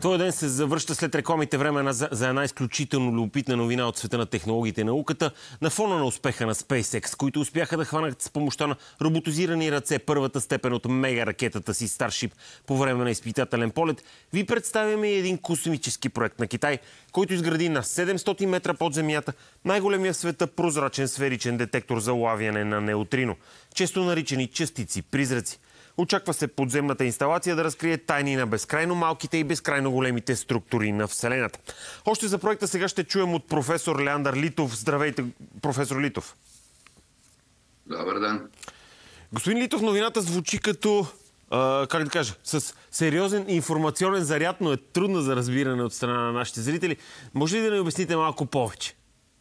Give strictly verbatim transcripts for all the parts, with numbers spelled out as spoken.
Този ден се завръща след рекламите време за една изключително любопитна новина от света на технологиите и науката на фона на успеха на SpaceX, които успяха да хванат с помощта на роботизирани ръце първата степен от мега ракетата си Starship по време на изпитателен полет. Ви представяме и един космически проект на Китай, който изгради на седемстотин метра под земята най-големия в света прозрачен сферичен детектор за улавяне на неутрино, често наричани частици-призраци. Очаква се подземната инсталация да разкрие тайни на безкрайно малките и безкрайно големите структури на Вселената. Още за проекта сега ще чуем от професор Леандър Литов. Здравейте, професор Литов. Добър ден. Господин Литов, новината звучи като, а, как да кажа, с сериозен информационен заряд, но е трудна за разбиране от страна на нашите зрители. Може ли да ни обясните малко повече?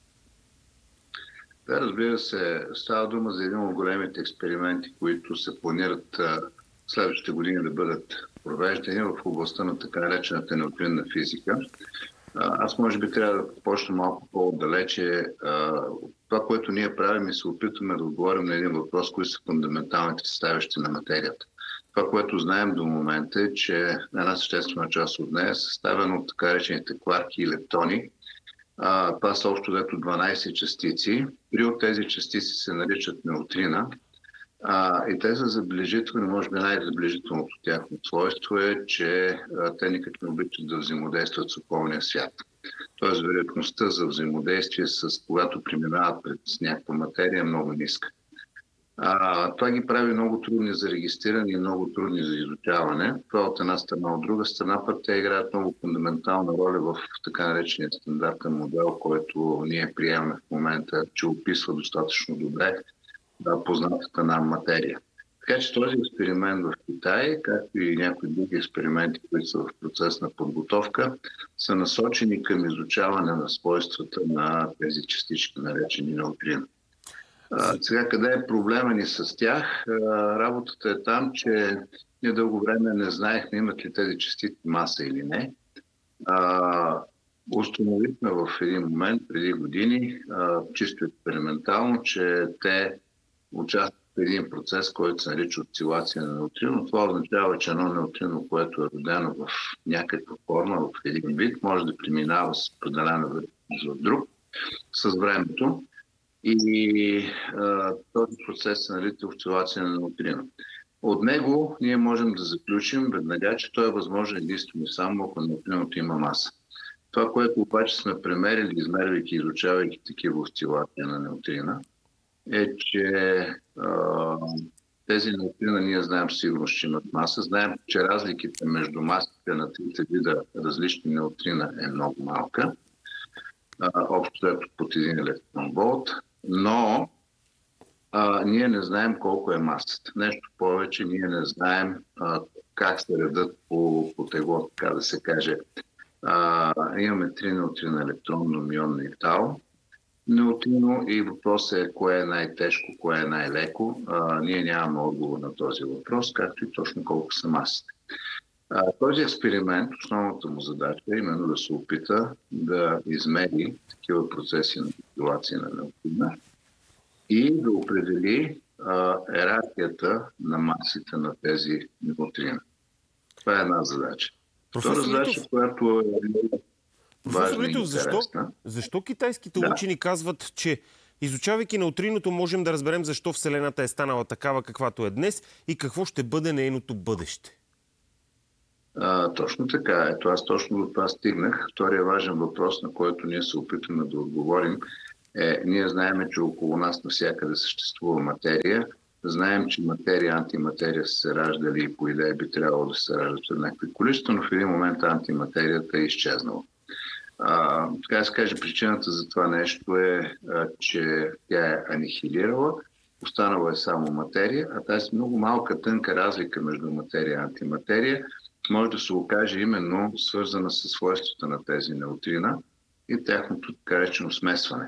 Да, разбира се, става дума за един от големите експерименти, които се планират в следващите години да бъдат провеждани в областта на така наречената неутринна физика. Аз може би трябва да почна малко по-отдалече. Това, което ние правим, и се опитваме да отговорим на един въпрос, които са фундаменталните съставящи на материята. Това, което знаем до момента е, че една съществена част от нея е съставена от така наречените кварки и лептони. А, това са общо дето дванайсет частици. Три от тези частици се наричат неутрина. А, и те са забележителни, може би най-забележителното тяхно свойство е, че а, те никак не обичат да взаимодействат с околния свят. Тоест, вероятността за взаимодействие с когато преминават през някаква материя е много ниска. А, това ги прави много трудни за регистриране и много трудни за изучаване. Това от една страна. От друга страна пък те играят много фундаментална роля в така наречения стандартен модел, който ние приемаме в момента, че описва достатъчно добре да, познатата нам материя. Така че този експеримент в Китай, както и някои други експерименти, които са в процес на подготовка, са насочени към изучаване на свойствата на тези частички, наречени неутрина. Сега, къде е проблема ни с тях? Работата е там, че ние дълго време не знаехме имат ли тези частици маса или не. Установихме в един момент, преди години, чисто експериментално, че те участват в един процес, който се нарича осцилация на неутрино. Това означава, че едно неутрино, което е родено в някаква форма, в един вид, може да преминава с определена вероятност в друг с времето. И а, този процес се нарича осцилация на неутрино. От него ние можем да заключим веднага, че той е възможен единствено и само ако неутриното има маса. Това, което обаче сме премерили, измервайки и изучавайки такива осцилации на неутрина, е, че а, тези неутрина ние знаем сигурно, че имат маса. Знаем, че разликите между масите на трите вида различни неутрина е много малка. Общо ето под един електрон волт, но а, ние не знаем колко е масата. Нещо повече, ние не знаем а, как се редат по, по тегло, така да се каже. А, имаме три неутрина, електронно, мионно и тау. Неутрино и въпросът е кое е най-тежко, кое е най-леко. А, ние нямаме отговор на този въпрос, както и точно колко са масите. Този експеримент, основната му задача е именно да се опита да измери такива процеси на осцилация на неутрина и да определи а, ерархията на масите на тези неутрина. Това е една задача. Втора задача, която е важна и интересна. Защо, защо китайските да. учени казват, че изучавайки неутриното можем да разберем защо Вселената е станала такава, каквато е днес и какво ще бъде нейното бъдеще? А, точно така. Ето аз точно до това стигнах. Втория важен въпрос, на който ние се опитваме да отговорим, е, ние знаем, че около нас навсякъде съществува материя. Знаем, че материя и антиматерия са се раждали и по идея би трябвало да се раждат в някакви количества, но в един момент антиматерията е изчезнала. А, така да се каже, причината за това нещо е, а, че тя е анихилирала, останала е само материя, а тази много малка тънка разлика между материя и антиматерия може да се окаже именно свързана с свойствата на тези неутрина и тяхното така речено смесване.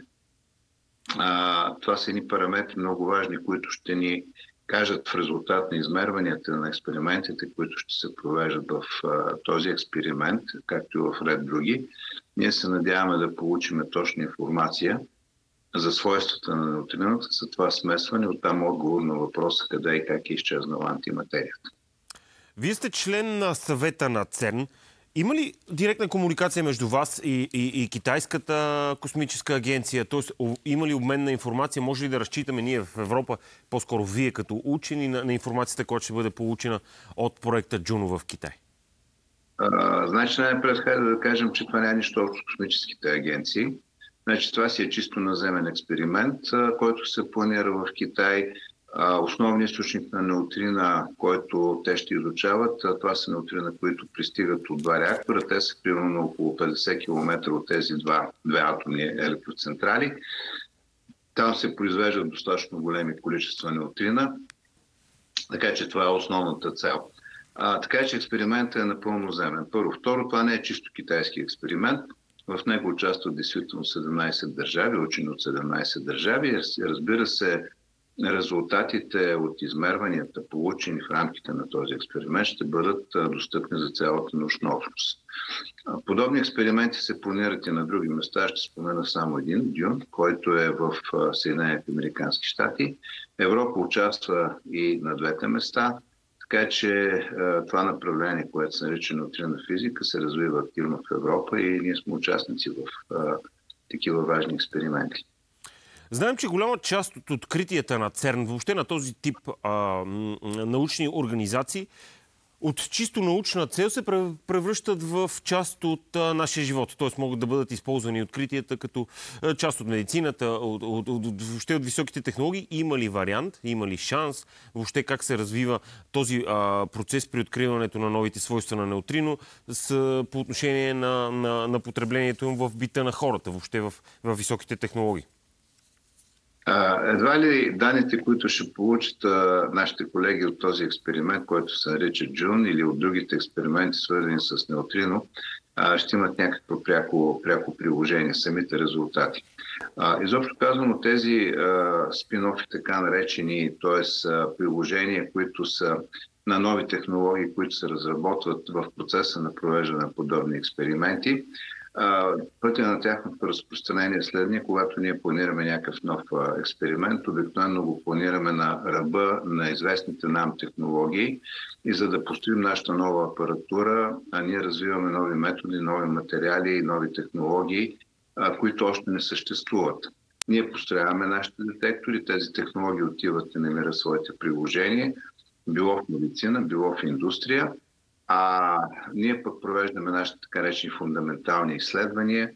А, това са едни параметри много важни, които ще ни кажат в резултат на измерванията на експериментите, които ще се провеждат в а, този експеримент, както и в ред други. Ние се надяваме да получим точна информация за свойствата на неутрината, за това смесване, оттам отговор на въпроса къде и как е изчезнала антиматерията. Вие сте член на съвета на ЦЕРН Има ли директна комуникация между вас и, и, и Китайската космическа агенция? Тоест, има ли обмен на информация? Може ли да разчитаме ние в Европа, по-скоро вие като учени, на, на информацията, която ще бъде получена от проекта Джуно в Китай? А, значи, най-напред да кажем, че това няма нищо общо с космическите агенции. Значи, това си е чисто наземен експеримент, който се планира в Китай. Основният източник на неутрина, който те ще изучават, това са неутрина, които пристигат от два реактора. Те са примерно около петдесет километра от тези два, две атомни електроцентрали. Там се произвеждат достатъчно големи количества неутрина, така че това е основната цел. А, така че експериментът е напълно земен. Първо. Второ, това не е чисто китайски експеримент. В него участват действително седемнайсет държави, учени от седемнайсет държави. Разбира се, резултатите от измерванията, получени в рамките на този експеримент, ще бъдат достъпни за цялата научна общност. Подобни експерименти се планират и на други места. Ще спомена само един, Дюн, който е в Съединените американски щати. Европа участва и на двете места, така че това направление, което се нарича неутринна физика, се развива активно в Европа и ние сме участници в такива важни експерименти. Знаем, че голяма част от откритията на ЦЕРН, въобще на този тип а, научни организации, от чисто научна цел се превръщат в част от а, нашия живот. Т.е. могат да бъдат използвани откритията като а, част от медицината, от, от, от, въобще от високите технологии. Има ли вариант, има ли шанс, въобще как се развива този а, процес при откриването на новите свойства на неутрино с, по отношение на, на, на потреблението им в бита на хората, въобще в, в високите технологии? Едва ли данните, които ще получат а, нашите колеги от този експеримент, който се нарича Джун, или от другите експерименти, свързани с неутрино, а, ще имат някакво пряко, пряко приложение, самите резултати. А, изобщо казано, тези а, спин-офи, така наречени, т.е. приложения, които са на нови технологии, които се разработват в процеса на провеждане на подобни експерименти, пътя на тяхното разпространение е следния. Когато ние планираме някакъв нов експеримент, обикновено го планираме на ръба на известните нам технологии и за да построим нашата нова апаратура, а ние развиваме нови методи, нови материали и нови технологии, които още не съществуват. Ние построяваме нашите детектори, тези технологии отиват и намират своите приложения, било в медицина, било в индустрия. А ние пък провеждаме нашите така речени фундаментални изследвания,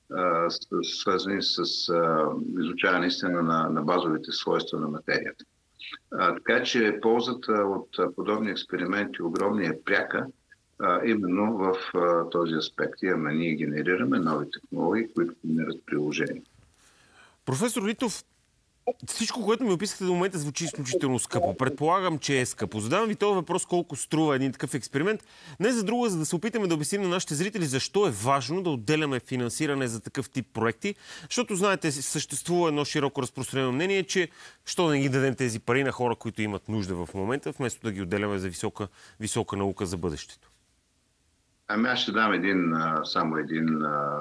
свързани с изучаване наистина на, на базовите свойства на материята. А, така че ползата от подобни експерименти огромни е пряка, а, именно в а, този аспект. Имаме, ние генерираме нови технологии, които генерират приложения. Професор Литов, всичко, което ми описахте до момента, звучи изключително скъпо. Предполагам, че е скъпо. Задавам ви този въпрос колко струва един такъв експеримент. Не за друго, за да се опитаме да обясним на нашите зрители защо е важно да отделяме финансиране за такъв тип проекти. Защото, знаете, съществува едно широко разпространено мнение, че що да не ги дадем тези пари на хора, които имат нужда в момента, вместо да ги отделяме за висока, висока наука за бъдещето. Ами аз ще дам един, само един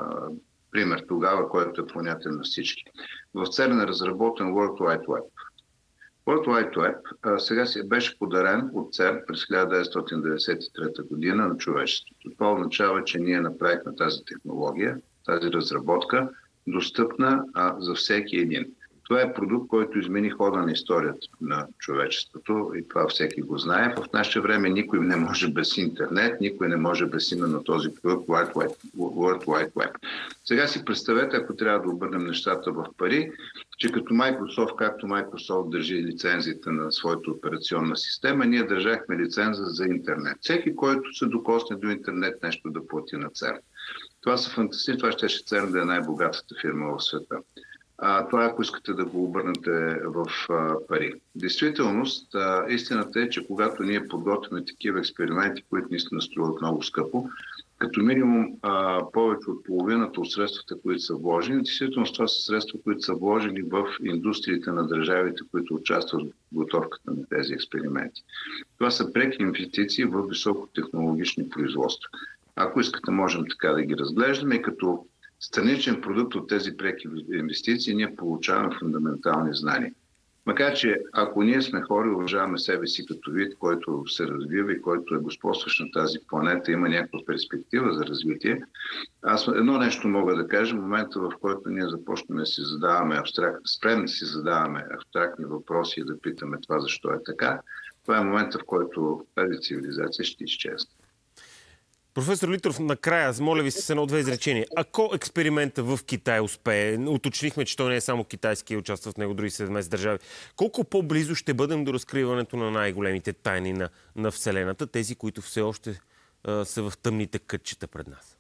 пример тогава, който е понятен на всички. В ЦЕРН е разработен World Wide Web. World Wide Web а, сега си беше подарен от ЦЕРН през хиляда деветстотин деветдесет и трета година на човечеството. Това означава, че ние направихме тази технология, тази разработка, достъпна а, за всеки един. Това е продукт, който измени хода на историята на човечеството и това всеки го знае. В наше време никой не може без интернет, никой не може без именно този продукт World Wide, World Wide Web. Сега си представете, ако трябва да обърнем нещата в пари, че като Microsoft, както Microsoft държи лицензите на своята операционна система, ние държахме лиценза за интернет. Всеки, който се докосне до интернет, нещо да плати на ЦЕРН. Това са фантастични, това ще ще ЦЕРН да е най-богатата фирма в света. А, това, ако искате да го обърнете в а, пари. Действителност, а, истината е, че когато ние подготвяме такива експерименти, които наистина струват много скъпо, като минимум а, повече от половината от средствата, които са вложени, действително това са средства, които са вложени в индустриите на държавите, които участват в готовката на тези експерименти. Това са преки инвестиции в високотехнологични производства. Ако искате, можем така да ги разглеждаме и като страничен продукт от тези преки инвестиции ние получаваме фундаментални знания. Макар че ако ние сме хора и уважаваме себе си като вид, който се развива и който е господстващ на тази планета, има някаква перспектива за развитие, аз едно нещо мога да кажа, в момента в който ние започнем да си задаваме абстрактни, спрем да си задаваме абстрактни въпроси и да питаме това защо е така, това е момента, в който тази цивилизация ще изчезне. Професор Литров, накрая, моля ви се с едно-две изречения. Ако експеримента в Китай успее, уточнихме, че той не е само китайски и участват в него други седемнадесет държави, колко по-близо ще бъдем до разкриването на най-големите тайни на, на Вселената, тези, които все още а, са в тъмните кътчета пред нас?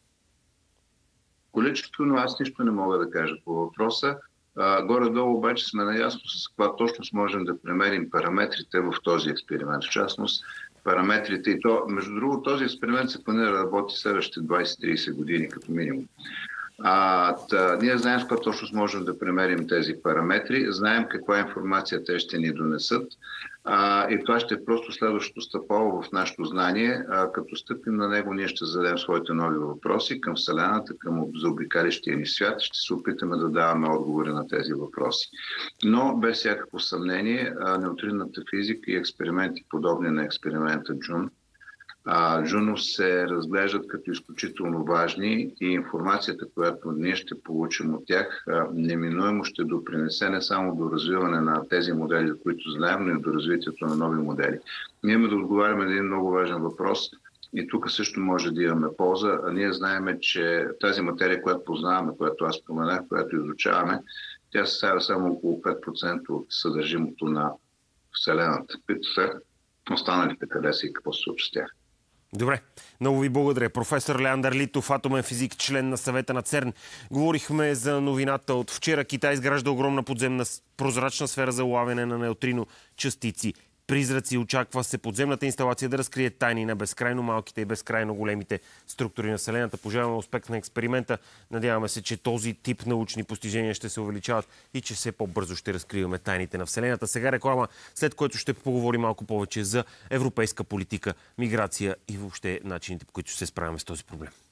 Количествено аз нищо не мога да кажа по въпроса. А, горе-долу обаче сме наясно с каква точност можем да премерим параметрите в този експеримент. В частност, параметрите и то, между другото, този експеримент се планира да работи следващите двадесет-тридесет години като минимум. А, та, ние знаем с каква точност можем да премерим тези параметри, знаем каква информация те ще ни донесат а, и това ще е просто следващото стъпало в нашето знание. А, като стъпим на него, ние ще зададем своите нови въпроси към Вселената, към заобикалищия ни свят, ще се опитаме да даваме отговори на тези въпроси. Но без всякакво съмнение, а, неутринната физика и експерименти, подобни на експеримента Джун, Джуно се разглеждат като изключително важни и информацията, която ние ще получим от тях, неминуемо ще допринесе не само до развиване на тези модели, които знаем, но и до развитието на нови модели. Ние имаме да отговаряме на един много важен въпрос и тук също може да имаме полза. А ние знаем, че тази материя, която познаваме, която аз споменах, която изучаваме, тя съставя само около пет процента от съдържимото на Вселената. Пита се останалите къде са и какво се случва с тях. Добре, много ви благодаря. Професор Леандър Литов, атомен физик, член на съвета на ЦЕРН. Говорихме за новината от вчера. Китай изгражда огромна подземна прозрачна сфера за улавяне на неутрино частици. Призраци, очаква се подземната инсталация да разкрие тайни на безкрайно малките и безкрайно големите структури на Вселената. Пожелаваме успех на експеримента. Надяваме се, че този тип научни постижения ще се увеличават и че все по-бързо ще разкриваме тайните на Вселената. Сега реклама, след което ще поговорим малко повече за европейска политика, миграция и въобще начините, по които ще се справяме с този проблем.